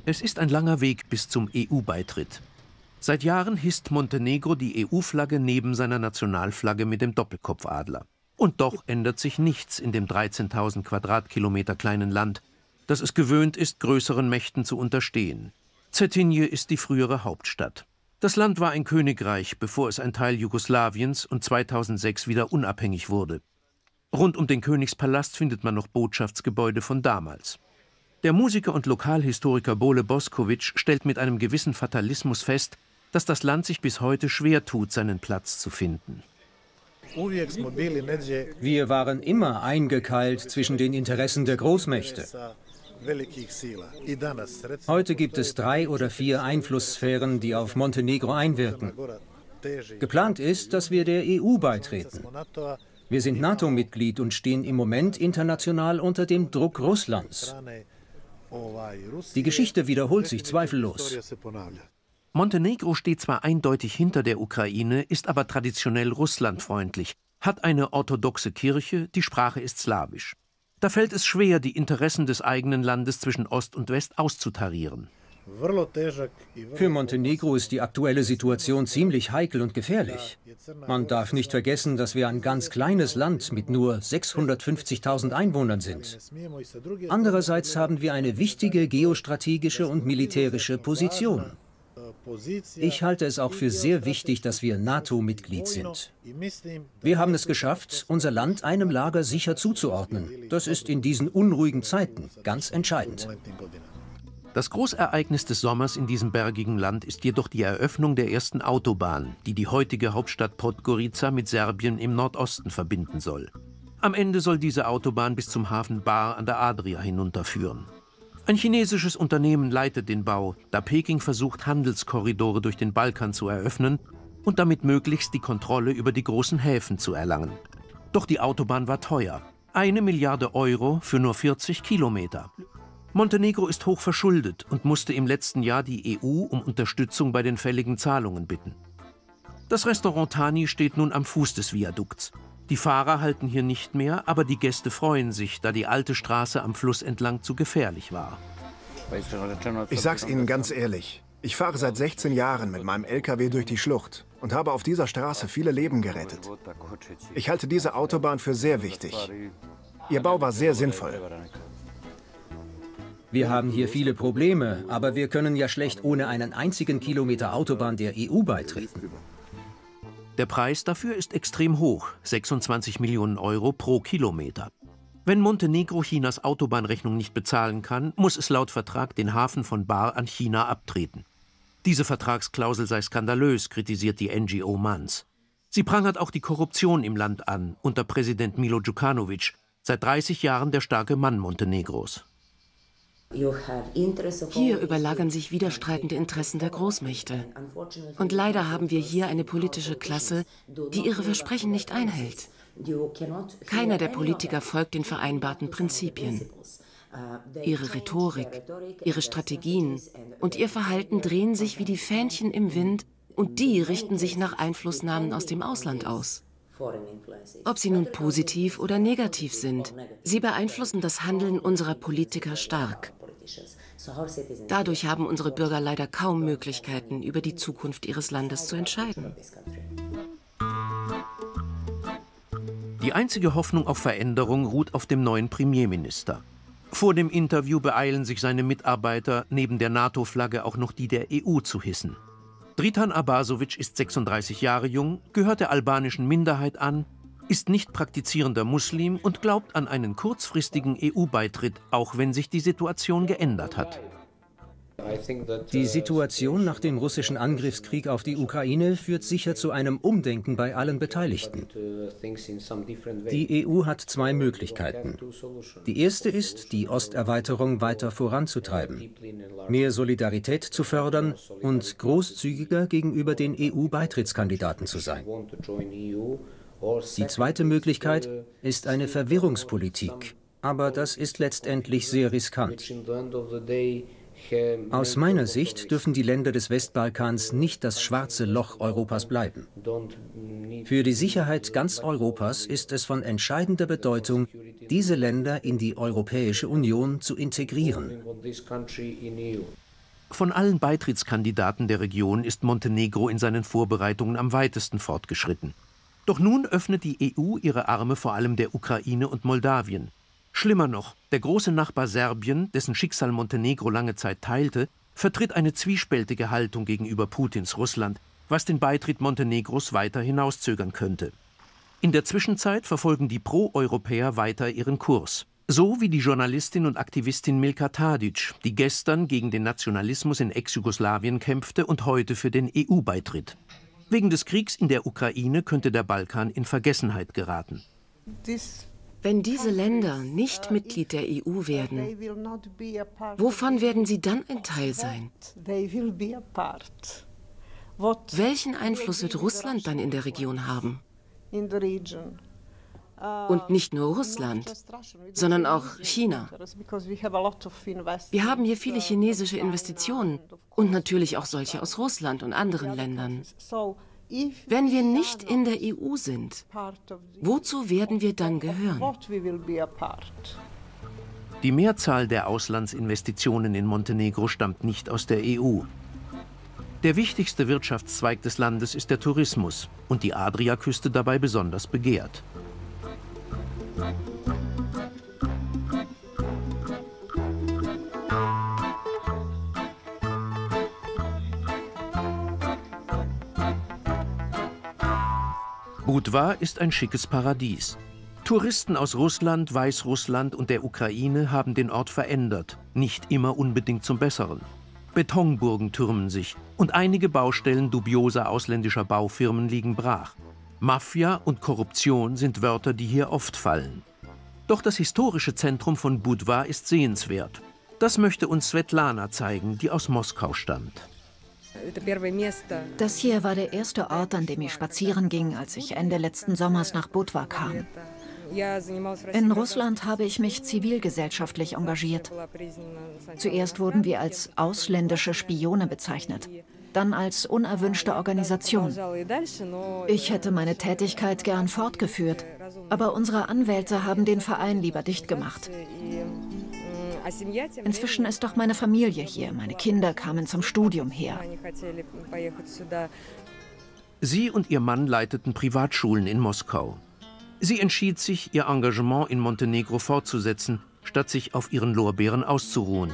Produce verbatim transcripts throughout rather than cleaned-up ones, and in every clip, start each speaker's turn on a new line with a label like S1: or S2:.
S1: Es ist ein langer Weg bis zum E U-Beitritt. Seit Jahren hisst Montenegro die E U-Flagge neben seiner Nationalflagge mit dem Doppelkopfadler. Und doch ändert sich nichts in dem dreizehntausend Quadratkilometer kleinen Land, das es gewöhnt ist, größeren Mächten zu unterstehen. Cetinje ist die frühere Hauptstadt. Das Land war ein Königreich, bevor es ein Teil Jugoslawiens und zweitausendsechs wieder unabhängig wurde. Rund um den Königspalast findet man noch Botschaftsgebäude von damals. Der Musiker und Lokalhistoriker Bole Boskovic stellt mit einem gewissen Fatalismus fest, dass das Land sich bis heute schwer tut, seinen Platz zu finden.
S2: Wir waren immer eingekeilt zwischen den Interessen der Großmächte. Heute gibt es drei oder vier Einflusssphären, die auf Montenegro einwirken. Geplant ist, dass wir der E U beitreten. Wir sind NATO-Mitglied und stehen im Moment international unter dem Druck Russlands. Die Geschichte wiederholt sich zweifellos.
S1: Montenegro steht zwar eindeutig hinter der Ukraine, ist aber traditionell russlandfreundlich, hat eine orthodoxe Kirche, die Sprache ist slawisch. Da fällt es schwer, die Interessen des eigenen Landes zwischen Ost und West auszutarieren.
S2: Für Montenegro ist die aktuelle Situation ziemlich heikel und gefährlich. Man darf nicht vergessen, dass wir ein ganz kleines Land mit nur sechshundertfünfzigtausend Einwohnern sind. Andererseits haben wir eine wichtige geostrategische und militärische Position. Ich halte es auch für sehr wichtig, dass wir NATO-Mitglied sind. Wir haben es geschafft, unser Land einem Lager sicher zuzuordnen. Das ist in diesen unruhigen Zeiten ganz entscheidend.
S1: Das Großereignis des Sommers in diesem bergigen Land ist jedoch die Eröffnung der ersten Autobahn, die die heutige Hauptstadt Podgorica mit Serbien im Nordosten verbinden soll. Am Ende soll diese Autobahn bis zum Hafen Bar an der Adria hinunterführen. Ein chinesisches Unternehmen leitet den Bau, da Peking versucht, Handelskorridore durch den Balkan zu eröffnen und damit möglichst die Kontrolle über die großen Häfen zu erlangen. Doch die Autobahn war teuer. Eine Milliarde Euro für nur vierzig Kilometer. Montenegro ist hoch verschuldet und musste im letzten Jahr die E U um Unterstützung bei den fälligen Zahlungen bitten. Das Restaurant Tani steht nun am Fuß des Viadukts. Die Fahrer halten hier nicht mehr, aber die Gäste freuen sich, da die alte Straße am Fluss entlang zu gefährlich war.
S3: Ich sag's Ihnen ganz ehrlich, ich fahre seit sechzehn Jahren mit meinem L K W durch die Schlucht und habe auf dieser Straße viele Leben gerettet. Ich halte diese Autobahn für sehr wichtig. Ihr Bau war sehr sinnvoll.
S2: Wir haben hier viele Probleme, aber wir können ja schlecht ohne einen einzigen Kilometer Autobahn der E U beitreten.
S1: Der Preis dafür ist extrem hoch, sechsundzwanzig Millionen Euro pro Kilometer. Wenn Montenegro Chinas Autobahnrechnung nicht bezahlen kann, muss es laut Vertrag den Hafen von Bar an China abtreten. Diese Vertragsklausel sei skandalös, kritisiert die N G O Mans. Sie prangert auch die Korruption im Land an, unter Präsident Milo Djukanovic, seit dreißig Jahren der starke Mann Montenegros.
S4: Hier überlagern sich widerstreitende Interessen der Großmächte. Und leider haben wir hier eine politische Klasse, die ihre Versprechen nicht einhält. Keiner der Politiker folgt den vereinbarten Prinzipien. Ihre Rhetorik, ihre Strategien und ihr Verhalten drehen sich wie die Fähnchen im Wind und die richten sich nach Einflussnahmen aus dem Ausland aus. Ob sie nun positiv oder negativ sind, sie beeinflussen das Handeln unserer Politiker stark. Dadurch haben unsere Bürger leider kaum Möglichkeiten, über die Zukunft ihres Landes zu entscheiden.
S1: Die einzige Hoffnung auf Veränderung ruht auf dem neuen Premierminister. Vor dem Interview beeilen sich seine Mitarbeiter, neben der NATO-Flagge auch noch die der E U zu hissen. Dritan Abazovic ist sechsunddreißig Jahre jung, gehört der albanischen Minderheit an, ist nicht praktizierender Muslim und glaubt an einen kurzfristigen E U-Beitritt, auch wenn sich die Situation geändert hat.
S2: Die Situation nach dem russischen Angriffskrieg auf die Ukraine führt sicher zu einem Umdenken bei allen Beteiligten. Die E U hat zwei Möglichkeiten. Die erste ist, die Osterweiterung weiter voranzutreiben, mehr Solidarität zu fördern und großzügiger gegenüber den E U-Beitrittskandidaten zu sein. Die zweite Möglichkeit ist eine Verwirrungspolitik, aber das ist letztendlich sehr riskant. Aus meiner Sicht dürfen die Länder des Westbalkans nicht das schwarze Loch Europas bleiben. Für die Sicherheit ganz Europas ist es von entscheidender Bedeutung, diese Länder in die Europäische Union zu integrieren.
S1: Von allen Beitrittskandidaten der Region ist Montenegro in seinen Vorbereitungen am weitesten fortgeschritten. Doch nun öffnet die E U ihre Arme vor allem der Ukraine und Moldawien. Schlimmer noch, der große Nachbar Serbien, dessen Schicksal Montenegro lange Zeit teilte, vertritt eine zwiespältige Haltung gegenüber Putins Russland, was den Beitritt Montenegros weiter hinauszögern könnte. In der Zwischenzeit verfolgen die Pro-Europäer weiter ihren Kurs. So wie die Journalistin und Aktivistin Milka Tadic, die gestern gegen den Nationalismus in Ex-Jugoslawien kämpfte und heute für den E U-Beitritt. Wegen des Kriegs in der Ukraine könnte der Balkan in Vergessenheit geraten.
S4: Wenn diese Länder nicht Mitglied der E U werden, wovon werden sie dann ein Teil sein? Welchen Einfluss wird Russland dann in der Region haben? Und nicht nur Russland, sondern auch China. Wir haben hier viele chinesische Investitionen und natürlich auch solche aus Russland und anderen Ländern. Wenn wir nicht in der E U sind, wozu werden wir dann gehören?
S1: Die Mehrzahl der Auslandsinvestitionen in Montenegro stammt nicht aus der E U. Der wichtigste Wirtschaftszweig des Landes ist der Tourismus und die Adriaküste dabei besonders begehrt. Budva ist ein schickes Paradies. Touristen aus Russland, Weißrussland und der Ukraine haben den Ort verändert, nicht immer unbedingt zum Besseren. Betonburgen türmen sich und einige Baustellen dubioser ausländischer Baufirmen liegen brach. Mafia und Korruption sind Wörter, die hier oft fallen. Doch das historische Zentrum von Budva ist sehenswert. Das möchte uns Svetlana zeigen, die aus Moskau stammt.
S5: Das hier war der erste Ort, an dem ich spazieren ging, als ich Ende letzten Sommers nach Budva kam. In Russland habe ich mich zivilgesellschaftlich engagiert. Zuerst wurden wir als ausländische Spione bezeichnet, dann als unerwünschte Organisation. Ich hätte meine Tätigkeit gern fortgeführt, aber unsere Anwälte haben den Verein lieber dicht gemacht. Inzwischen ist doch meine Familie hier. Meine Kinder kamen zum Studium her.
S1: Sie und ihr Mann leiteten Privatschulen in Moskau. Sie entschied sich, ihr Engagement in Montenegro fortzusetzen, statt sich auf ihren Lorbeeren auszuruhen.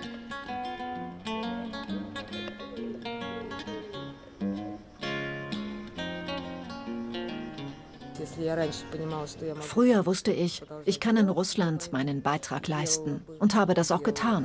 S5: Früher wusste ich, ich kann in Russland meinen Beitrag leisten und habe das auch getan.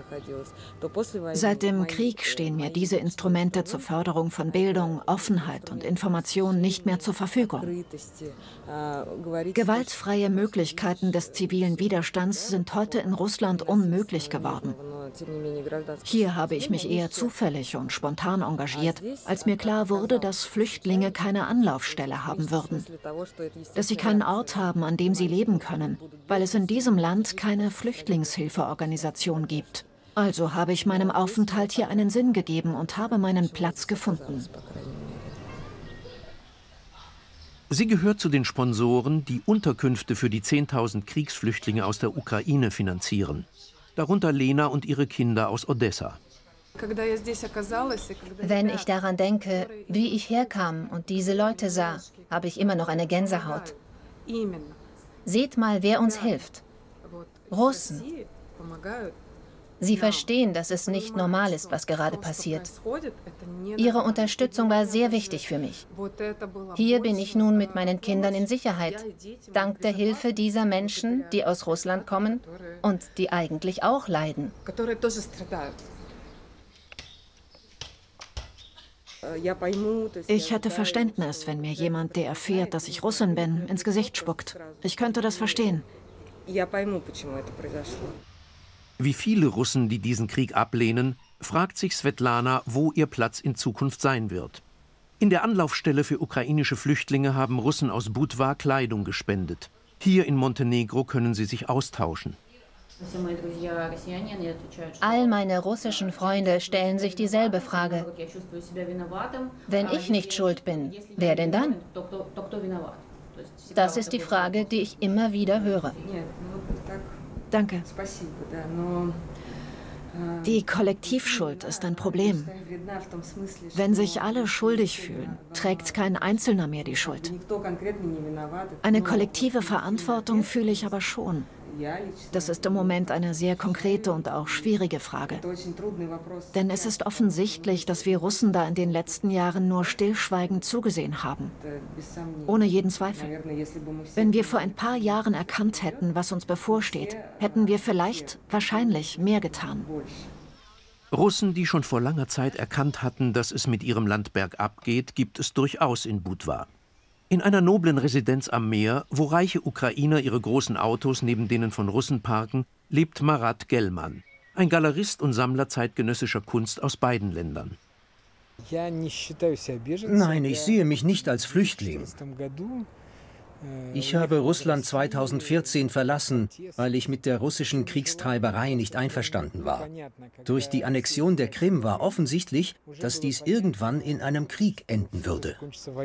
S5: Seit dem Krieg stehen mir diese Instrumente zur Förderung von Bildung, Offenheit und Information nicht mehr zur Verfügung. Gewaltfreie Möglichkeiten des zivilen Widerstands sind heute in Russland unmöglich geworden. Hier habe ich mich eher zufällig und spontan engagiert, als mir klar wurde, dass Flüchtlinge keine Anlaufstelle haben würden. Dass sie keinen Ort haben, an dem sie leben können, weil es in diesem Land keine Flüchtlingshilfeorganisation gibt. Also habe ich meinem Aufenthalt hier einen Sinn gegeben und habe meinen Platz gefunden.
S1: Sie gehört zu den Sponsoren, die Unterkünfte für die zehntausend Kriegsflüchtlinge aus der Ukraine finanzieren. Darunter Lena und ihre Kinder aus Odessa.
S6: Wenn ich daran denke, wie ich herkam und diese Leute sah, habe ich immer noch eine Gänsehaut. Seht mal, wer uns hilft. Russen. Sie verstehen, dass es nicht normal ist, was gerade passiert. Ihre Unterstützung war sehr wichtig für mich. Hier bin ich nun mit meinen Kindern in Sicherheit, dank der Hilfe dieser Menschen, die aus Russland kommen und die eigentlich auch leiden.
S5: Ich hätte Verständnis, wenn mir jemand, der erfährt, dass ich Russin bin, ins Gesicht spuckt. Ich könnte das verstehen.
S1: Wie viele Russen, die diesen Krieg ablehnen, fragt sich Svetlana, wo ihr Platz in Zukunft sein wird. In der Anlaufstelle für ukrainische Flüchtlinge haben Russen aus Budva Kleidung gespendet. Hier in Montenegro können sie sich austauschen.
S6: All meine russischen Freunde stellen sich dieselbe Frage. Wenn ich nicht schuld bin, wer denn dann? Das ist die Frage, die ich immer wieder höre.
S5: Danke. Die Kollektivschuld ist ein Problem. Wenn sich alle schuldig fühlen, trägt kein Einzelner mehr die Schuld. Eine kollektive Verantwortung fühle ich aber schon. Das ist im Moment eine sehr konkrete und auch schwierige Frage. Denn es ist offensichtlich, dass wir Russen da in den letzten Jahren nur stillschweigend zugesehen haben. Ohne jeden Zweifel. Wenn wir vor ein paar Jahren erkannt hätten, was uns bevorsteht, hätten wir vielleicht, wahrscheinlich, mehr getan.
S1: Russen, die schon vor langer Zeit erkannt hatten, dass es mit ihrem Land bergab geht, gibt es durchaus in Budva. In einer noblen Residenz am Meer, wo reiche Ukrainer ihre großen Autos neben denen von Russen parken, lebt Marat Gelman, ein Galerist und Sammler zeitgenössischer Kunst aus beiden Ländern.
S2: Nein, ich sehe mich nicht als Flüchtling. Ich habe Russland zweitausendvierzehn verlassen, weil ich mit der russischen Kriegstreiberei nicht einverstanden war. Durch die Annexion der Krim war offensichtlich, dass dies irgendwann in einem Krieg enden würde.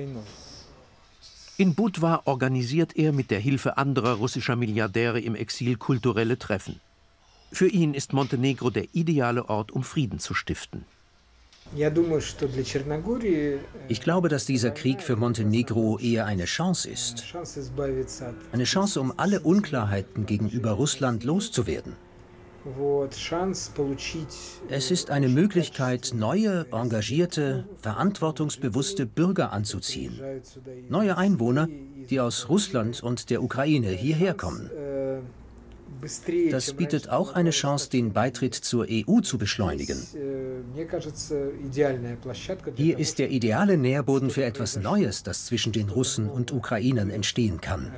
S1: In Budva organisiert er mit der Hilfe anderer russischer Milliardäre im Exil kulturelle Treffen. Für ihn ist Montenegro der ideale Ort, um Frieden zu stiften.
S2: Ich glaube, dass dieser Krieg für Montenegro eher eine Chance ist. Eine Chance, um alle Unklarheiten gegenüber Russland loszuwerden. Es ist eine Möglichkeit, neue, engagierte, verantwortungsbewusste Bürger anzuziehen. Neue Einwohner, die aus Russland und der Ukraine hierher kommen. Das bietet auch eine Chance, den Beitritt zur E U zu beschleunigen. Hier ist der ideale Nährboden für etwas Neues, das zwischen den Russen und Ukrainern entstehen kann.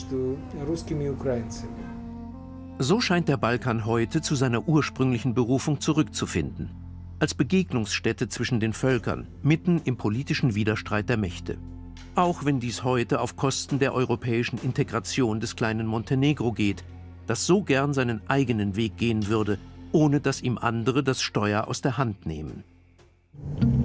S1: So scheint der Balkan heute zu seiner ursprünglichen Berufung zurückzufinden. Als Begegnungsstätte zwischen den Völkern, mitten im politischen Widerstreit der Mächte. Auch wenn dies heute auf Kosten der europäischen Integration des kleinen Montenegro geht, das so gern seinen eigenen Weg gehen würde, ohne dass ihm andere das Steuer aus der Hand nehmen.